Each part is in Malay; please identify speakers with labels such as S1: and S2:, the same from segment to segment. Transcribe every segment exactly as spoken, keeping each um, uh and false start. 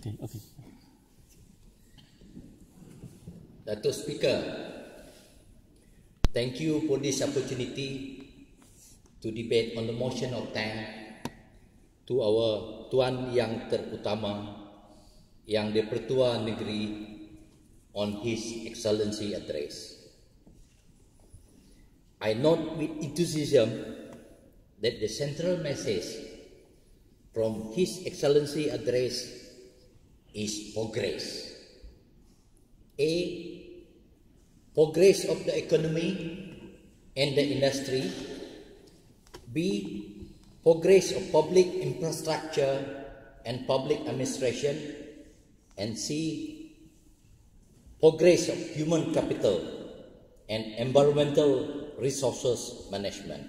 S1: Okay, okay.
S2: Datuk Speaker, thank you for this opportunity to debate on the motion of thanks to our Tuan Yang Terutama, Yang di-Pertua Negeri, on His Excellency address. I note with enthusiasm that the central message from His Excellency address is progress. A. Progress of the economy and the industry. B. Progress of public infrastructure and public administration. And C. Progress of human capital and environmental resources management.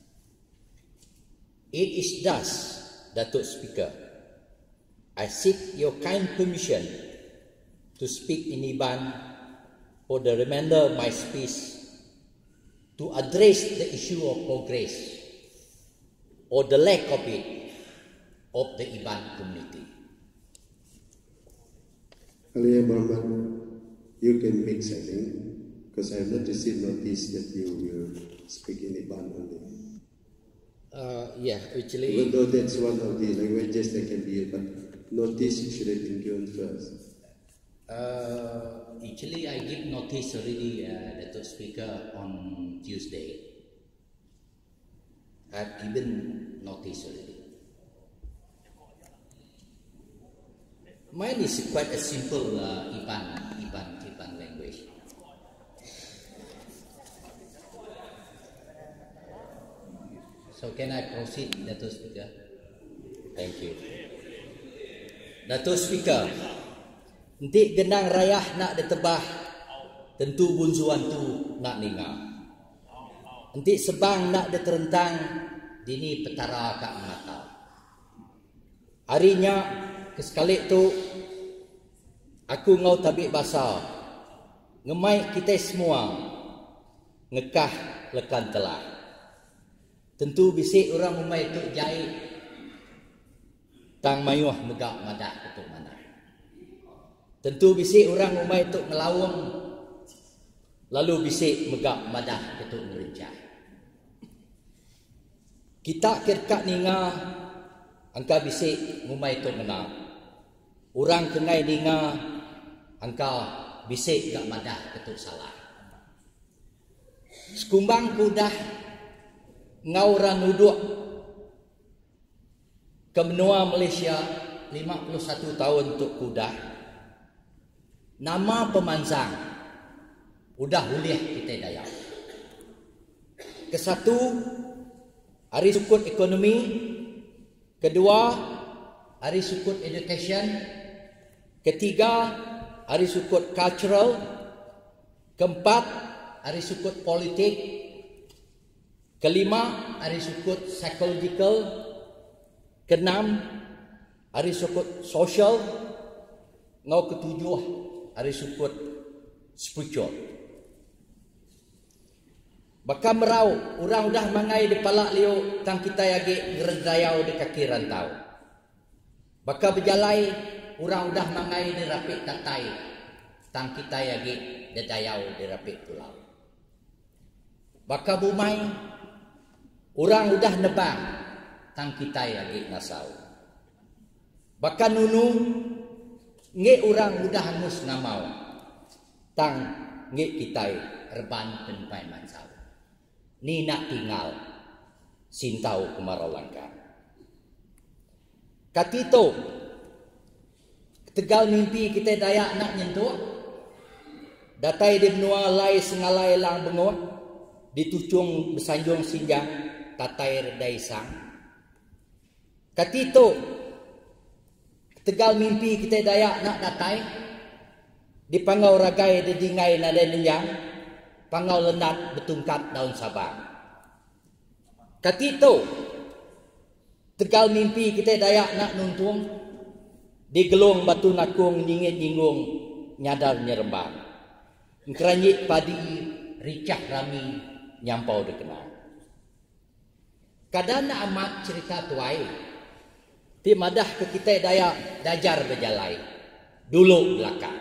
S2: It is thus, Datuk Speaker, I seek your kind permission to speak in Iban for the remainder of my speech to address the issue of progress or the lack of it of the Iban community.
S3: Ali Muhammad, you can mix, I think, because I have not received notice that you will speak in Iban only.
S2: Uh, yeah, actually...
S3: Even though that's one of the languages that can be, but notice should have been given first.
S2: Uh, actually, I give notice already, uh, Datuk Speaker, on Tuesday. I've given notice already. Mine is quite a simple uh, Iban, Iban, Iban language. So can I proceed, Datuk Speaker? Thank you. Datuk Speaker, nanti genang rayah nak ditebah, tentu bunzuan tu nak ninga. Nanti sebang nak diterentang, dini petara kak mata. Harinya, kesekalik tu, aku ngau tabik basah, ngemai kita semua, ngekah lekan telah. Tentu bisik orang umai tu jahit, tang mayuh megak madah ketuk mana. Tentu bisik orang umai tu ngelawang, lalu bisik megak madah ketuk ngerincah. Kita kirkat ninga, angka bisik ngumai tu menang. Orang kengai ninga, angka bisik gak madah ketuk salah. Sekumbang kudah, ngau orang nuduk ke benua Malaysia lima puluh satu tahun untuk kudah. Nama pemanjang udah uliah kita daya. Kesatu, hari sukut ekonomi. Kedua, hari sukut education. Ketiga, hari sukut cultural. Keempat, hari sukut politik. Kelima, hari sukut psychological. Keenam, hari sukut social. Ngau ketujuh, hari sukut spiritual. Baka merau, orang dah mangai di palak liu, tang kita yagi ngeredayau di kaki rantau. Baka berjalai, orang dah mangai di rapik tatai, tang kita yagi dedayau di rapik pulau. Baka bumai, orang udah nebang, tang kita yagi nasau. Baka nunu, nge orang udah hangus ngamau, tang nge kita reban penpai mansau. Ni nak tinggal sintau kemarau langka. Katito, tegal mimpi kita dayak nak nyentuh. Datai di benua lai sengalai lang bengot, ditucung besanjung sinjang, tatai redai sang. Katito, tegal mimpi kita dayak nak datai, di pangau ragai di dingai nada nenjang, pangau lenat betungkat daun sabang. Katito, tegal mimpi kita dayak nak nuntung, di gelung batu nakung nyingit nyinggung nyadar nyerembang. Ngkeranyik padi ricah rami nyampau dikenal. Kadang amat cerita tuai, Ti madah ke kita Dayak dajar berjalai. Dulu belakang.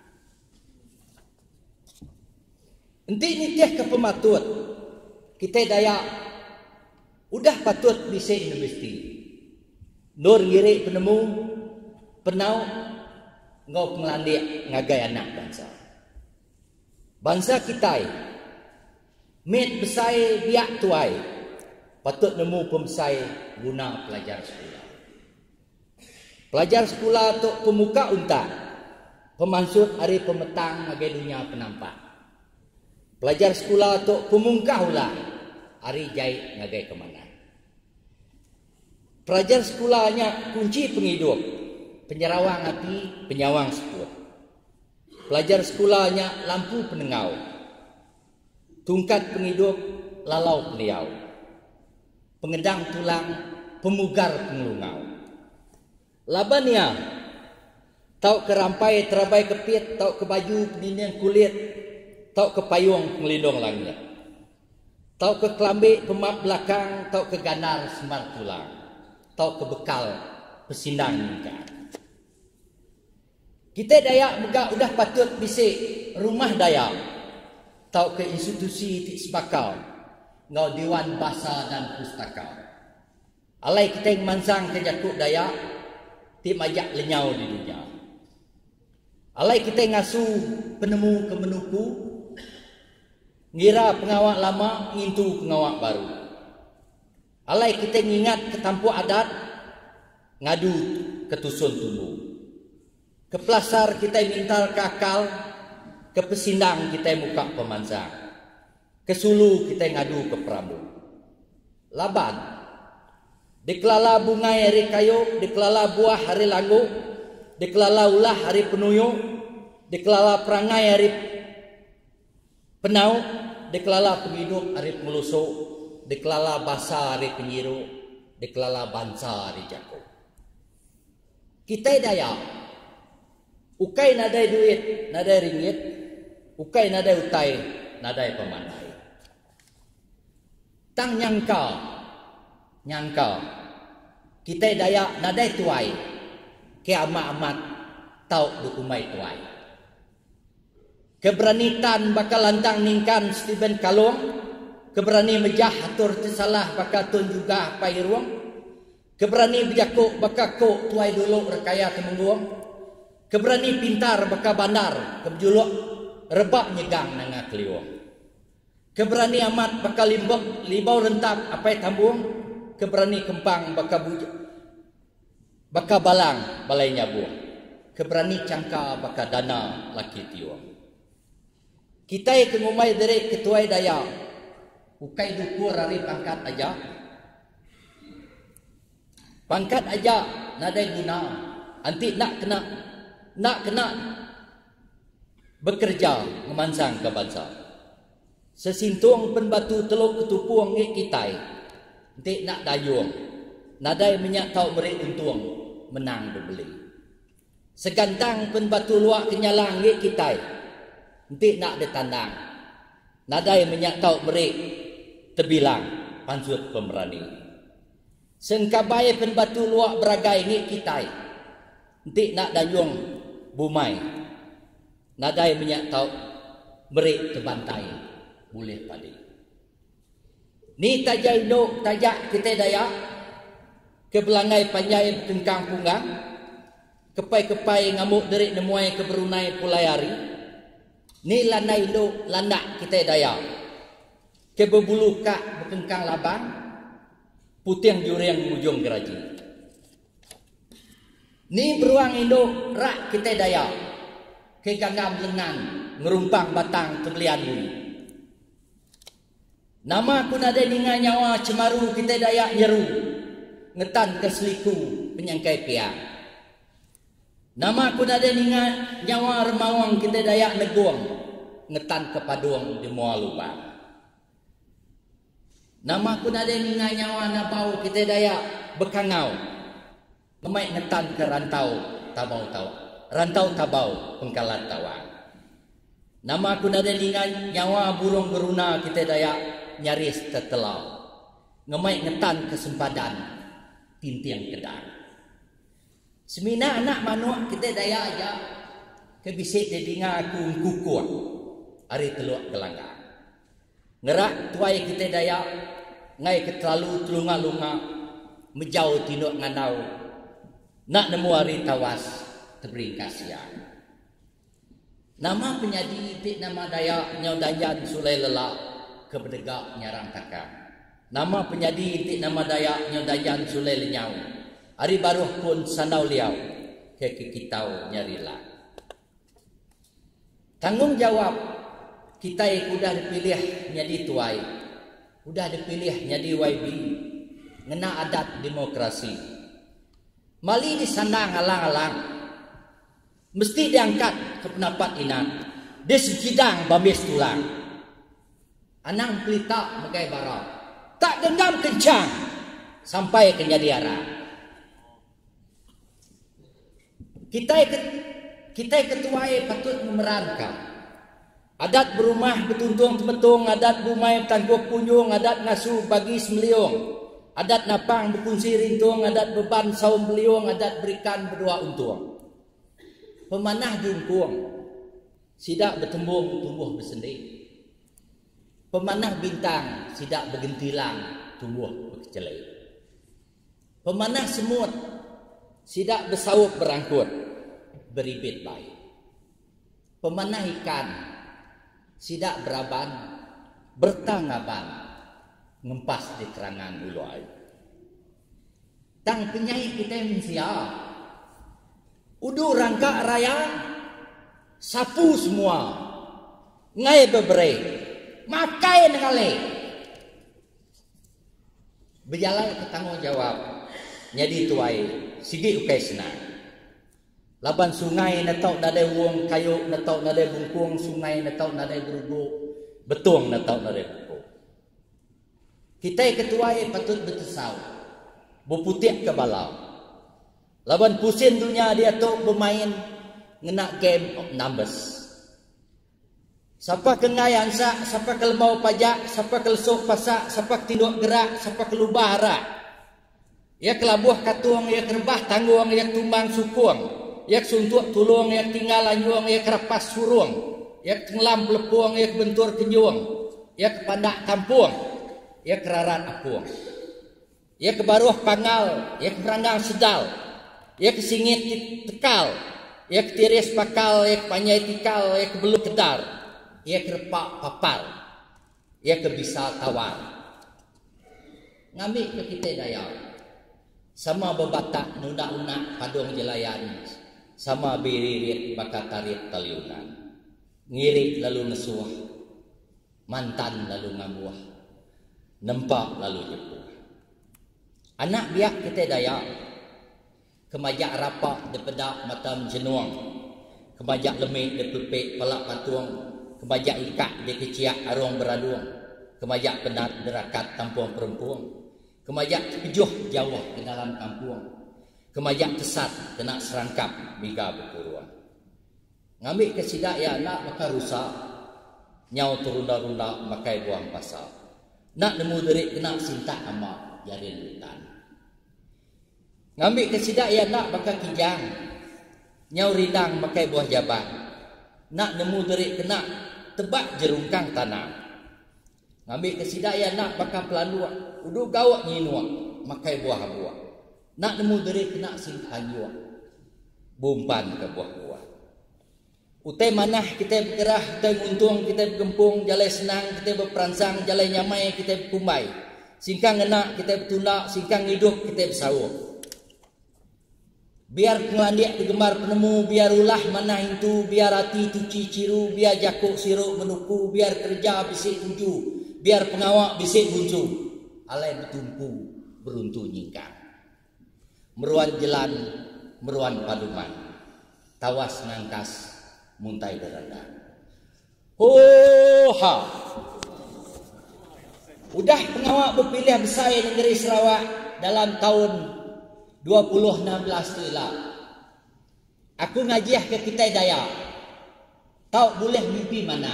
S2: Enti nitih ke pematut. Kita Dayak udah patut bisa universiti. Nur ngiri penemu, penau, ngau pengelandik ngagai anak bangsa. Bangsa kita, met besai biak tuai, patut nemu pembesai guna pelajar sekolah. Pelajar sekolah untuk pemuka unta, pemansut hari pemetang ngagai dunia penampak. Pelajar sekolah untuk pemungkah ulah, hari jahit ngagai kemana. Pelajar sekolahnya kunci penghidup, penyerawang api, penyawang seput. Pelajar sekolahnya lampu penengau, tungkat penghidup, lalau peliau. Pengedang tulang, pemugar pengelungau. Labania, tau ke rampai terabai kepit, tau ke baju pendinding kulit, tau ke payung pengelindung langit. Tau ke kelambi pemap belakang, tau ke ganar semar tulang. Tau ke bekal pesindang muka. Kita Dayak megak udah patut bisik rumah Dayak. Tau ke institusi tik sebakau. Ngau Dewan Bahasa dan Pustaka. Alai kita yang mansang ke jakuk Dayak, tik majak lenyau di dunia. Alai kita yang ngasuh penemu ke menuku, ngira pengawak lama, ngintu pengawak baru. Alai kita ngingat ke tampuk adat, ngadu ke tusun tumbuh. Ke pelasar kita minta ke akal, ke pesindang kita muka pemansang. Ke sulu kita ngadu ke peramu. Laban, dikelala bunga hari kayu, dikelala buah hari lagu, dikelala ulah hari penuyuk, dikelala perangai hari penau, dikelala penghidup hari pengelusuk, dikelala basa hari penyiru, dikelala bangsa hari jago. Kita Dayak, ukai nadai duit, nadai ringgit, ukai nadai utai, nadai pemandai. Tang nyangka, nyangka, kita Dayak nadai tuai, ke amat-amat tau dukumai tuai. Keberanitan bakal lantang ningkan Stephen Kalong, keberani mejah atur tersalah bakal tun juga pai ruang. Keberani berjakuk bakal kok tuai dulu rekaya temengguang. Keberani pintar bakal bandar kebjuluk rebak nyegang nanga keliwang. Keberani amat bakal limbak libau rentak apai tambung. Keberani kempang bakal bujak bakal balang balai nyabuang. Keberani cangka bakal dana laki tiwang. Kita yang kengumai dari ketua Dayak, ukai dukur hari pangkat aja. Pangkat aja nadai guna. Anti nak kena nak kena bekerja memansang ke bangsa. Sesintung pen batu teluk ketupuang ngik kitai. Anti nak dayung. Nadai minyak tau beri untung menang berbeli. Segantang pen batu luak kenyalang ngik kitai. Anti nak ditandang. Nadai minyak tau beri terbilang pansut pemberani. Sengkabai pen batu luak beragai ngik kitai. Nanti nak dayung bumai. Nadai minyak tau beri terbantai. Boleh padi. Ni tajai no tajak kita Dayak. Kebelangai panjai tengkang punggang. Kepai-kepai ngamuk derik nemuai keberunai pulayari. Ni lanai no landak kita Dayak. Kebebulu kak berkengkang labang. Putih juriang ujung geraji. Ni beruang Indo rak kita Dayak. Ke ganggam lengan ngerumpang batang terbelian bumi. Nama pun ada ninga nyawa cemaru kita Dayak nyeru. Ngetan keseliku penyangkai piang. Nama pun ada ninga nyawa remawang kita Dayak neguang. Ngetan kepaduang di mual lubang. Nama pun ada ninga nyawa nabau kita Dayak bekangau. Ngemai ngetan ke rantau tabau tawa. Rantau tabau pengkalat tawang. Nama pun ada ninga nyawa burung geruna kita Dayak nyaris tetelau. Ngemai ngetan kesempadan tintiang kedang. Semina anak manuk kita daya aja ke bisik dia dengar aku kukuh hari teluk gelangga. Ngerak tuai kita daya ngai ke terlalu telunga-lunga menjauh tinduk ngandau nak nemu hari tawas tebering kasihan. Nama penyadi tik nama daya nyau dayan sulai lelak ke berdegak nyarang takkan. Nama penyadi tik nama daya nyau dayan sulai lenyau. Hari baruh pun sandau liau ke kitau nyarilah. Tanggung jawab kita yang sudah dipilih jadi tuai, sudah dipilih jadi Y B, ngena adat demokrasi. Mali disandang alang-alang, mesti diangkat ke pendapat inan. Dia sekidang babes tulang. Anang pelita megai barang, tak dendam kencang sampai ke jadi arah. Kita kita ketuai patut memerankan. Adat berumah betuntung temetung, adat bumai tangguh punyung, adat ngasuh bagi semeliung, adat napang berkunci rintung, adat beban saum beliung, adat berikan berdua untung. Pemanah jungkuang, sidak bertembung tumbuh bersendi. Pemanah bintang, sidak bergentilang tumbuh berkecelai. Pemanah semut, sidak bersawuk berangkut, beribit baik. Pemanah ikan, sidak beraban, bertangaban, ngempas di kerangan ulu air. Tang penyai kita mensia, udu rangka raya, sapu semua, ngai beberei, makai ngale. Berjalan ke tanggung jawab, jadi tuai, sigi ukai senang. Laban sungai natau nadai wong kayu natau nadai bungkung sungai natau nadai berubu betung natau nadai bungkung. Kita ketuai patut bertesau berputih ke balau. Laban pusing dunia dia tu bermain ngena game of numbers. Siapa kengai ansa, siapa kelemau pajak, siapa kelesuk pasak, siapa tinduk gerak, siapa kelubah harak. Ya kelabuh katung, ya kerebah tanggung, ya tumbang sukung. Yak suntuk tulung, yak tinggal anyuang, yak rapas surung, yak tenggelam pelepung, yak bentur kenyuang, yak pandak kampung, yak kerarat apung, yak kebaruh pangal, yak meranggang sedal, yak kesingit tekal, yak tiris pakal, yak panyai tikal, yak beluk kedar, yak repak papal, yak kebisa tawar. Ngambil ke kita daya, sama bebatak nunak-unak padung jelayan. Sama biririt bakat tarik taliunan, ngirik lalu ngesuah, mantan lalu ngabuah, nempak lalu jepuh. Anak biak kita daya, kemajak rapak de pedak matam jenuang, kemajak lemik de pepek palak patuang, kemajak ikak de keciak arung beraduang, kemajak penat derakat tampung perempuan, kemajak kejuh jauh ke dalam kampung. Kemajak kesat kena serangkap biga berkuruan. Ngambil kesidak ya nak maka rusak. Nyau terunda-runda makai buang pasal. Nak nemu derik kena sintak amak jarin hutan. Ngambil kesidak ya nak maka kijang. Nyau ridang makai buah jaban. Nak nemu derik kena tebak jerungkang tanah. Ngambil kesidak ya nak maka pelanduan. Udu gawak nyinuak makai buah-buah. Nak nemu dari kena singkan jua. Bumpan ke buah-buah. Utai manah kita bergerah, kita untung, kita bergempung, jalai senang, kita berperansang, jalai nyamai, kita berkumbai. Singkang enak, kita bertundak, singkang hidup, kita bersawuk. Biar pengelandik digemar penemu, biar ulah manah itu, biar hati tuci ciru, biar jakuk siruk menuku, biar kerja bisik tuju, biar pengawak bisik buncu. Alai bertumpu, beruntu nyingkang. Meruan jelan, meruan paduman, tawas ngangkas, muntai deranda. Hoha! Udah pengawak berpilih besar negeri Sarawak dalam tahun dua ribu enam belas tu lah. Aku ngajiah ke kita daya. Tahu boleh mimpi mana?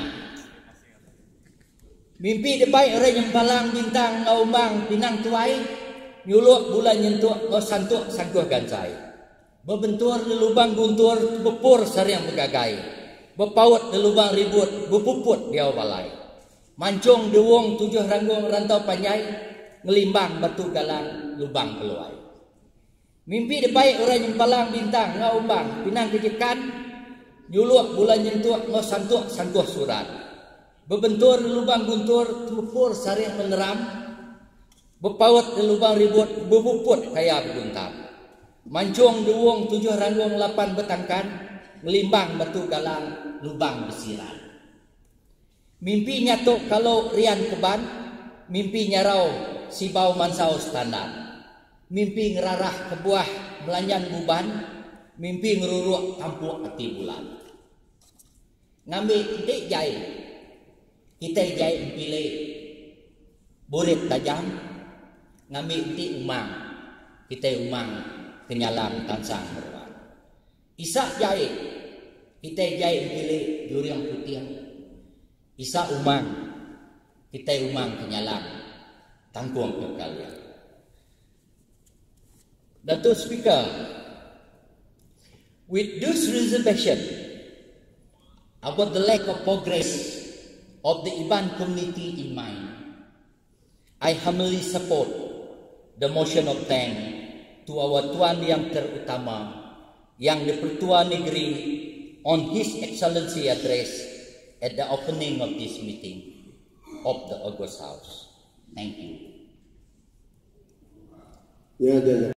S2: Mimpi depai orang yang balang bintang ngaumbang pinang tuai. Nyuluk bulan nyentuk kau santuk sangkuh gancai. Bebentur di lubang guntur, bepur sariang begagai. Bepaut di lubang ribut, bepuput dia balai. Mancung di wong tujuh ranggung rantau panjai, ngelimbang batu galang lubang peluai. Mimpi di baik orang yang palang bintang ngau umbang, pinang kejekan, nyuluak bulan nyentuak ngau santuk sangkuh surat. Bebentur di lubang guntur, bepur sariang meneram. Bepaut di lubang ribut, bepuput kaya beguntam. Mancung di wong tujuh ranggung lapan betangkan, ngelimbang batu galang lubang besiran. Mimpi nyatuk kalau rian keban, mimpi nyarau sibau mansau standar. Mimpi ngerarah kebuah melanjan buban, mimpi ngeruruk tampuk hati bulan. Ngambil titik jai, kita jai pilih burit tajam, ngambil titik umang, kita umang kenyalang tansang berwan. Isak jai, kita jai pilih juriang putih. Isak umang, kita umang kenyalang tangkuang kekalian. Datuk Speaker, with this reservation about the lack of progress of the Iban community in mind, I humbly support the motion of thanks to our Tuan Yang Terutama, Yang di-Pertua Negeri, on His Excellency address at the opening of this meeting of the August House. Thank you.
S3: Ya, ya, ya.